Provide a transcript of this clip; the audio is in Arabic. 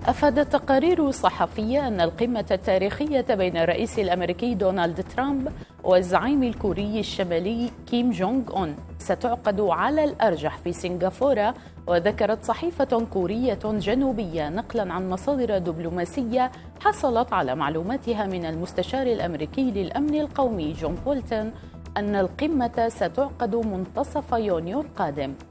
أفادت تقارير صحفية أن القمة التاريخية بين الرئيس الأمريكي دونالد ترامب والزعيم الكوري الشمالي كيم جونغ أون ستعقد على الأرجح في سنغافورة. وذكرت صحيفة كورية جنوبية نقلا عن مصادر دبلوماسية حصلت على معلوماتها من المستشار الأمريكي للأمن القومي جون بولتون أن القمة ستعقد منتصف يونيو القادم.